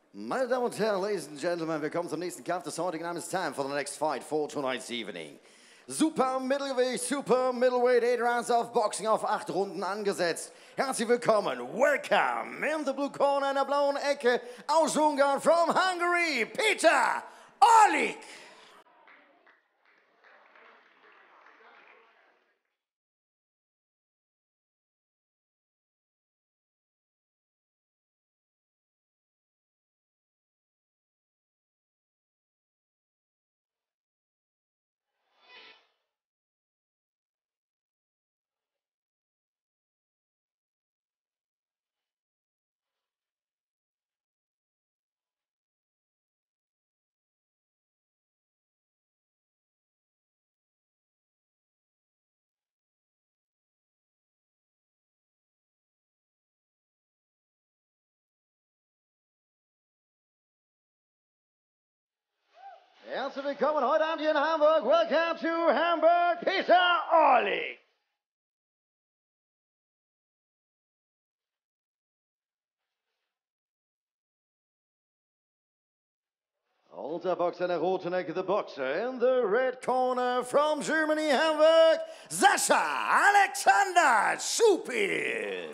Meine Damen und Herren, Ladies and Gentlemen, willkommen zum nächsten Kampf des heutigen Abends. Time for the next fight for tonight's evening. Super Mittelgewicht, Super Middleweight, 8 Rounds of Boxing auf 8 Runden angesetzt. Herzlich willkommen, welcome in the blue corner, in der blauen Ecke aus Ungarn, from Hungary, Peter Orlik. Herzlich willkommen heute Abend hier in Hamburg. Welcome to Hamburg, Peter Orlik. Alter Boxer in der roten Ecke, the boxer in the red corner from Germany, Hamburg, Sasha Alexander Chupil.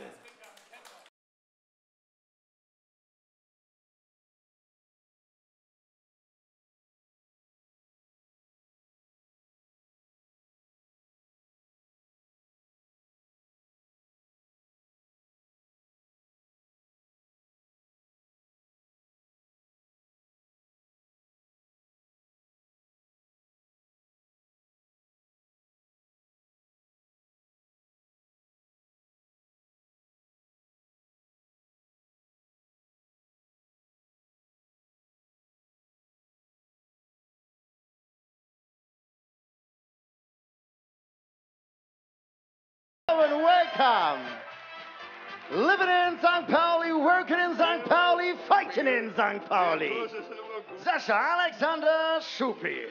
And welcome. Living in St. Pauli, working in St. Pauli, fighting in St. Pauli. Sasha Alexander Chupil.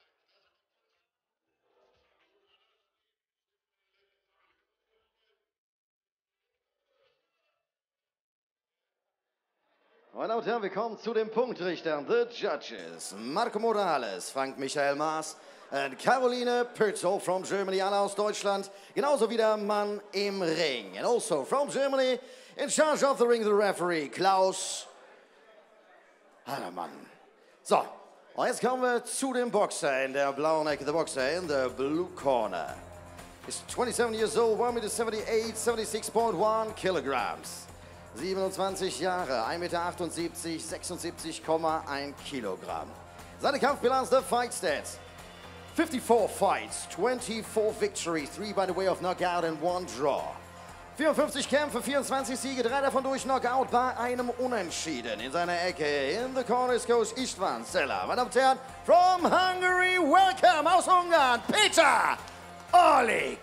Meine Damen und Herren, wir kommen zu den Punktrichtern. The Judges. Marco Morales, Frank Michael Maas und Caroline Pürzel from Germany, alle aus Deutschland. Genauso wie der Mann im Ring. And also from Germany, in charge of the ring, the referee, Klaus Hallermann. So, und jetzt kommen wir zu dem Boxer in der blauen Ecke, the boxer in the blue corner. He's 27 years old, 1 meter 78, 76.1 kilograms. 27 Jahre, 1,78 Meter, 76,1 Kilogramm. Seine Kampfbilanz, the fight stats. 54 fights, 24 victories, 3 by the way of knockout and 1 draw. 54 Kämpfe, 24 Siege, 3 davon durch Knockout bei einem Unentschieden. In seiner Ecke, in the corner is Coach Istvan Seller. Meine Damen und Herren, from Hungary, welcome aus Ungarn, Peter Orlik.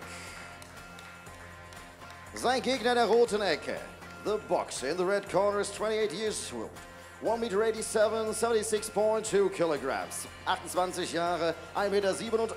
Sein Gegner in der roten Ecke. The boxer in the red corner is 28 years old, 1 meter 87, 76.2 kilograms. 28 Jahre, 1,87 Meter,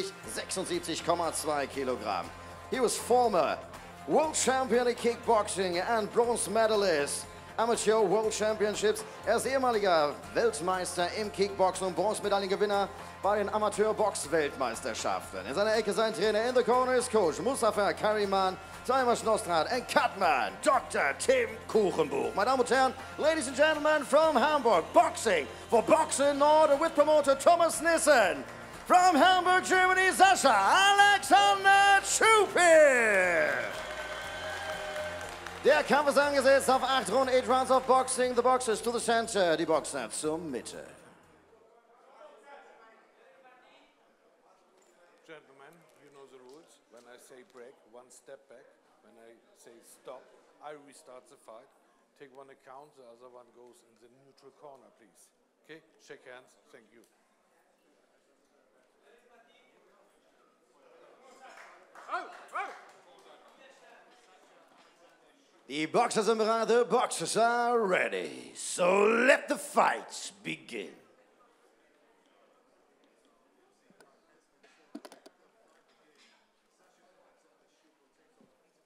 76,2 Kilogramm. He was former world champion in kickboxing and bronze medalist. Amateur World Championships. Er ist ehemaliger Weltmeister im Kickboxen und Bronzemedaillengewinner bei den Amateur-Box-Weltmeisterschaften. In seiner Ecke sein Trainer in the corner ist Coach Mustafa Kariman, Timer Schnostrad and Cutman, Dr. Tim Kuchenbuch. Meine Damen und Herren, Ladies and Gentlemen from Hamburg, boxing for Boxing in Order with promoter Thomas Nissen. From Hamburg, Germany, Sasha Alexander Chupil. Der Kampf ist angesetzt auf 8 Runden, 8 Rounds of Boxing. The boxers to the center, die Boxer zur Mitte. Gentlemen, you know the rules. When I say break, 1 step back. When I say stop, I restart the fight. Take 1 account, the other one goes in the neutral corner, please. Okay, shake hands, thank you. Die Boxers sind bereit, the boxers are ready. So let the fight begin.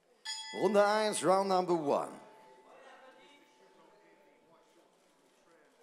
Runde 1, round number 1.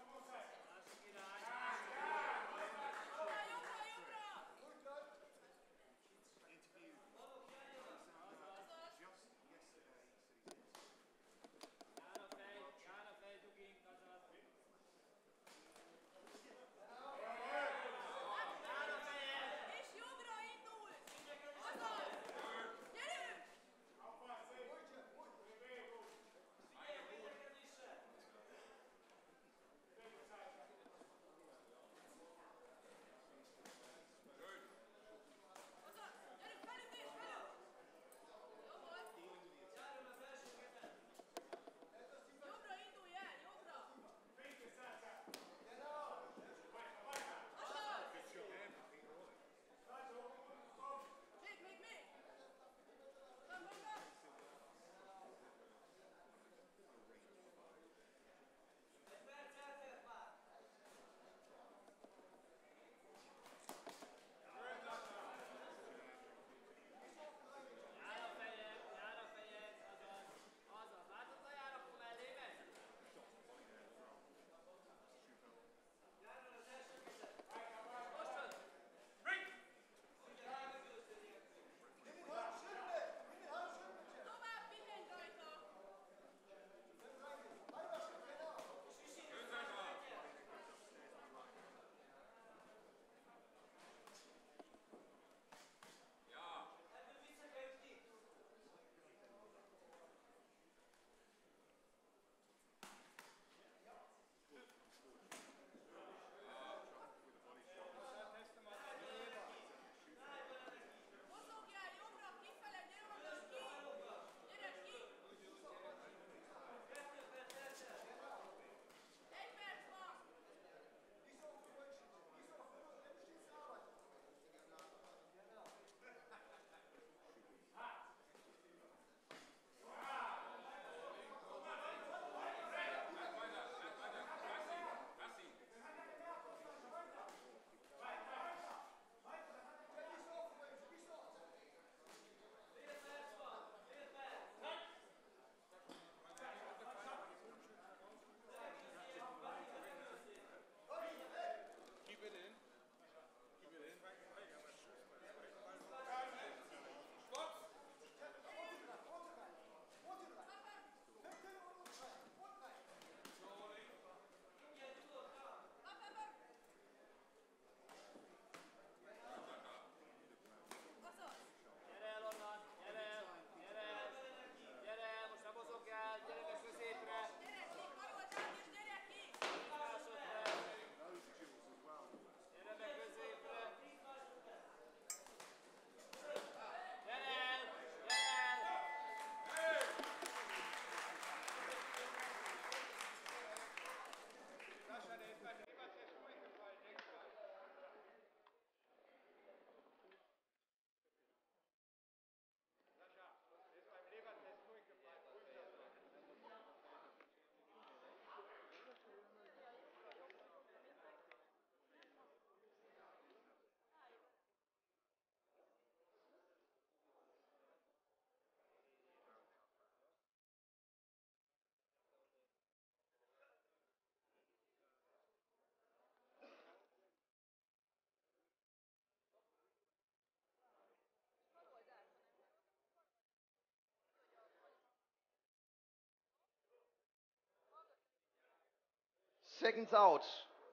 seconds out.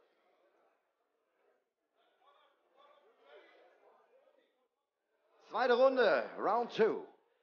Zweite Runde, Round 2.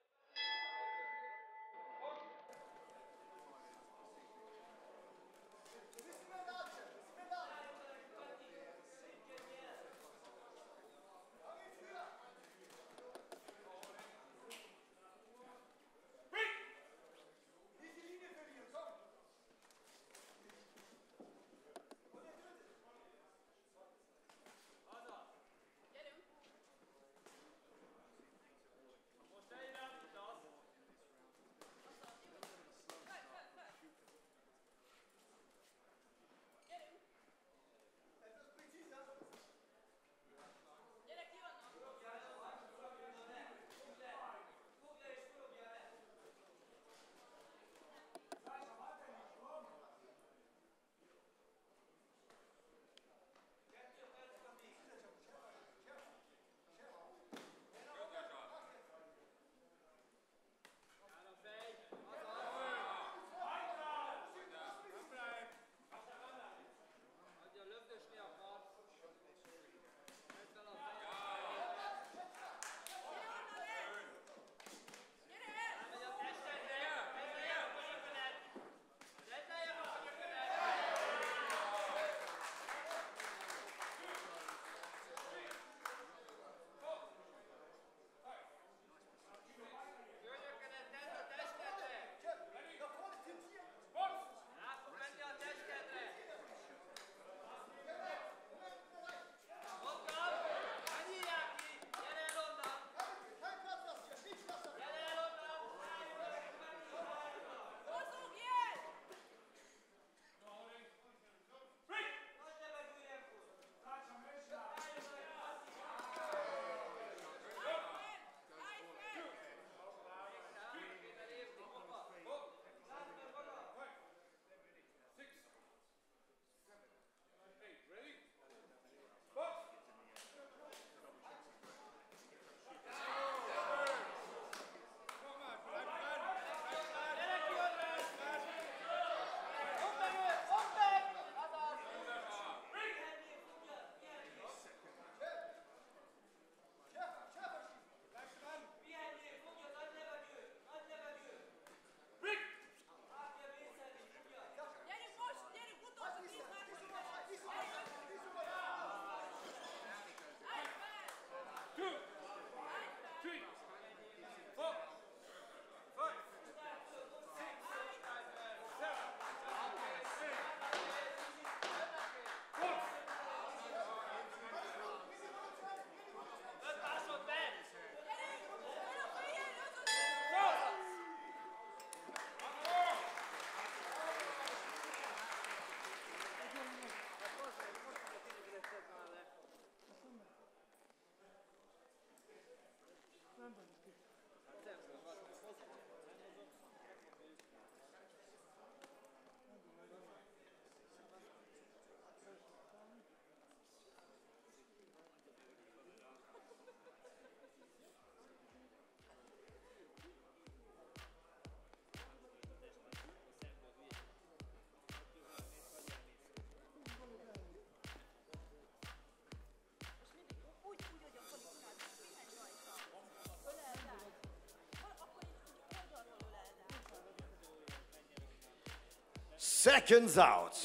Seconds out.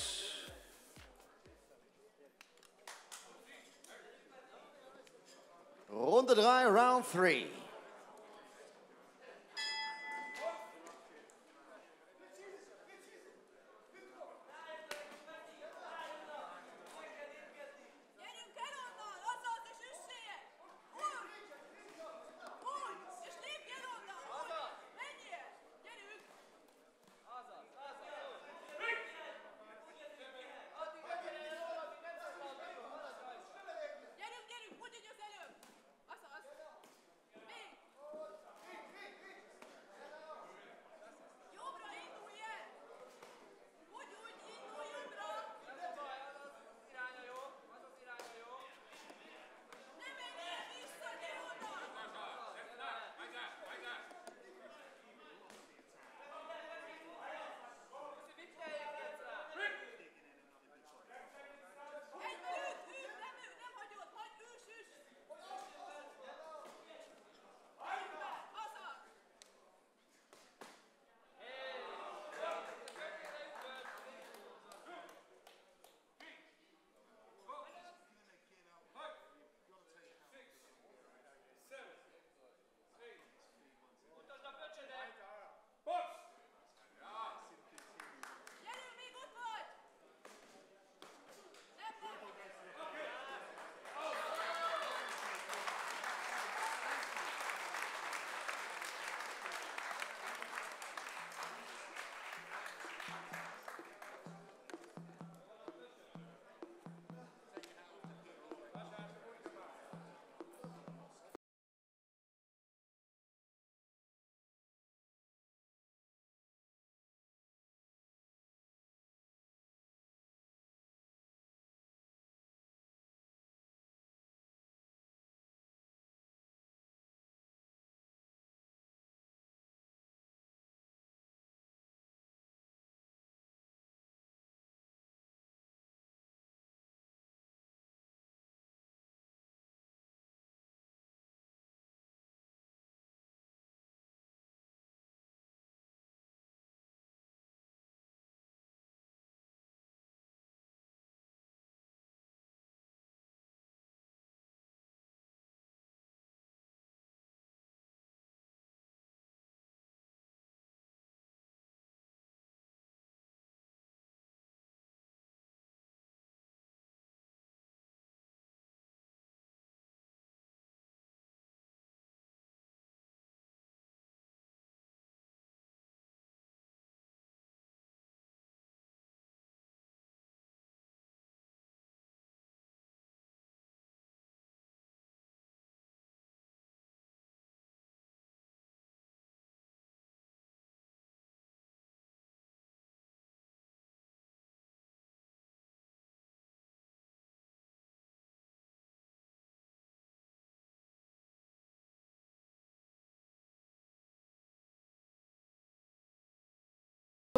Runde 3, Round 3.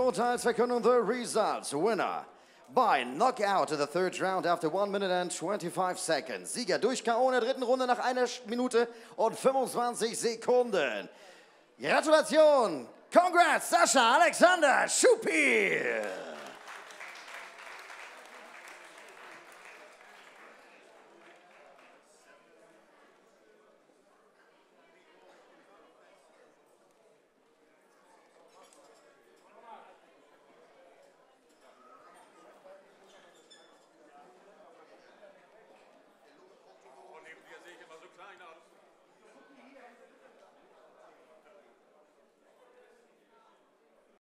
Urteilsverkündung, the results. Winner by knockout in the third round after 1 minute and 25 seconds. Sieger durch K.O. in der dritten Runde nach 1 Minute und 25 Sekunden. Gratulation! Congrats, Sasha Alexander Chupil!